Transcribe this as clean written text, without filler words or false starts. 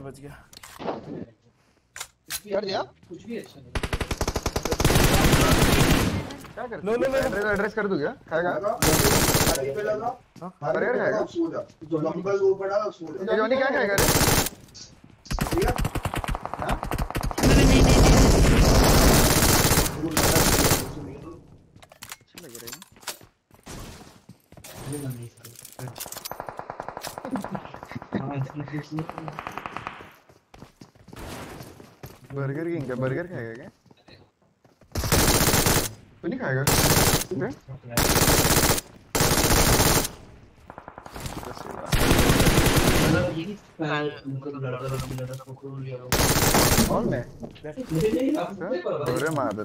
बच गया। यार दिया कुछ भी अच्छा नहीं। क्या कर लो लो लो एड्रेस कर दूं क्या? खाएगा पे लगा बर्गर खाएगा? सो जा जो लंबल वो पड़ा सो जा ये जॉनी क्या खाएगा रे? हां नहीं अच्छा लग रहा है। ये नहीं हां इसमें बर्गर किंग का बर्गर खाएगा क्या? तो नहीं खाएगा? मतलब ये उनको लड़का को खोल लिया कौन मैं? नहीं आप अरे मार